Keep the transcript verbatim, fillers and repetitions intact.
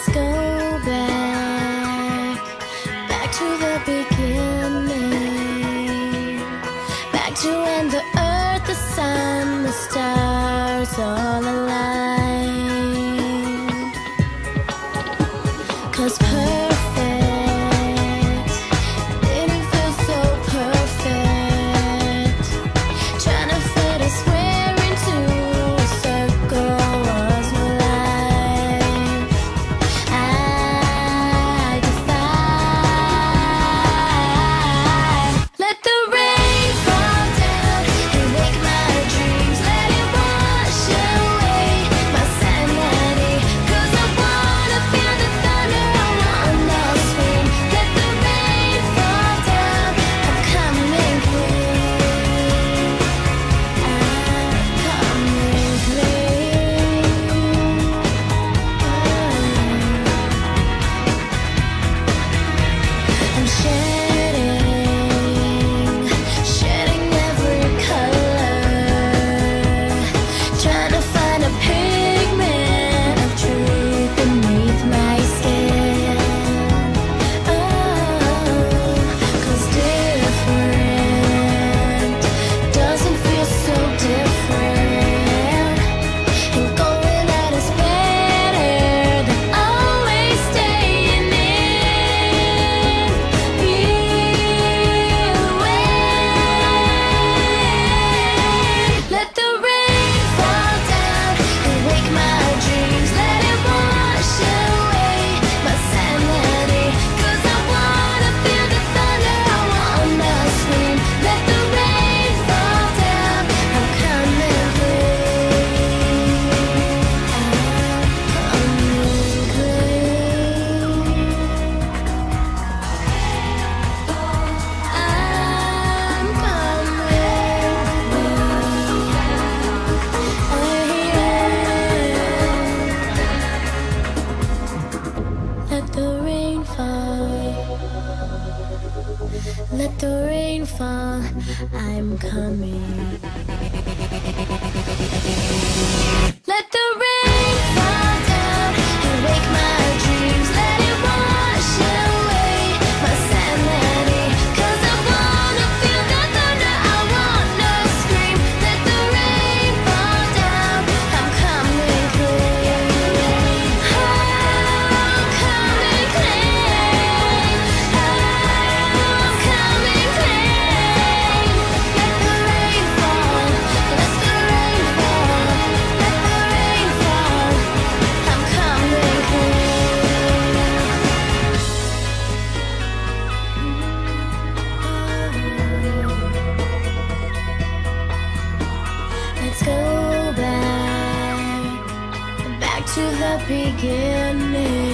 Let's go back, back to the beginning, back to when the earth, the sun, the stars all aligned. 'Cause perfect didn't feel so perfect. Trying to fit a square into a circle was my life. I defy. Let the rain fall down and wake my dreams. Let it wash away my sanity. 'Cause I wanna feel the thunder, I wanna scream. Let the rain fall down, I'm coming clean. I'm coming clean. I'm shedding, shedding every color, trying to find a pigment of truth beneath my skin. Oh, 'cause different doesn't feel so different. And going out is better than always staying in. Feel away. Let the rain fall down and wake my dreams. Let it wash away my sanity. 'Cause I wanna feel the thunder, I wanna scream. Let the rain fall down, I'm coming clean. I'm coming clean. I'm coming. Let the rain fall. Let the rain fall. I'm coming. Let the rain fall down and wake my dreams. Let it wash away my sanity. 'Cause I wanna feel the thunder, I wanna scream. Let the rain fall down, I'm coming clean. I'm coming clean. I'm coming clean. Let the rain fall, let the rain fall, let the rain fall. I'm coming clean. Let's go back, back to the beginning.